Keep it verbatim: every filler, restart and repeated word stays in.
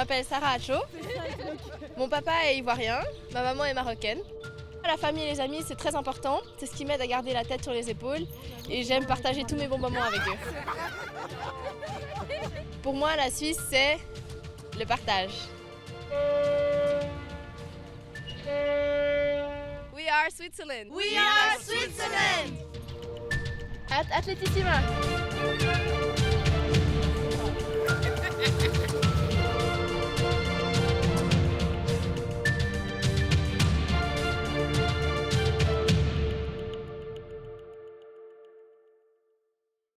m'appelle Sarah Atcho. Mon papa est ivoirien, ma maman est marocaine. La famille et les amis, c'est très important. C'est ce qui m'aide à garder la tête sur les épaules. Et j'aime partager tous mes bons moments avec eux. Pour moi, la Suisse, c'est le partage. We are Switzerland. We are Switzerland. At Atletissima.